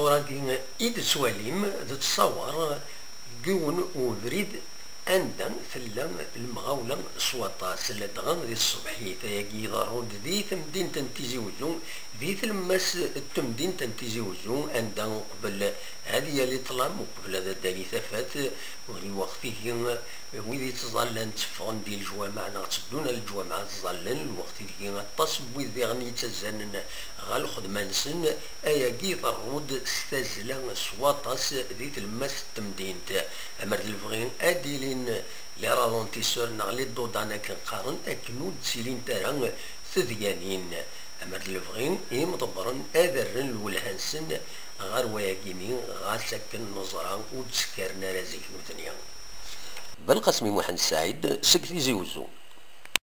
تصورات إيد سواليم تتصور جون وبريد عندنا ثلا المغاولة سواطا سلدغان ذي الصبحية تاياكي ضرود ذي تمدين تنتيزي وزون ذي تلمس التمدين تنتيزي وزون عندنا قبل هذه اللي طلام وقبل هذا دالي ثفات وغي وقته ويدي تظلن تفغن دي الجوامع نغتدون الجوامع تظلن الوقت اللي غتصب ويدي غني تزنن غال خدمانسن اياكي ضرود ستازلا سواطاس ذي تلمس التمدين امر الفغين اديلين لي رالونتيسور نغلي دودانا كنقارن اكنود سيلين تارا ثديانين امر الفغين مدبرن اذرن الولهانسن غار وياكيني غار سكن نظران وتسكرنا رازيك مثنيا بالقسمي محمد سعيد سكتي زيوزو.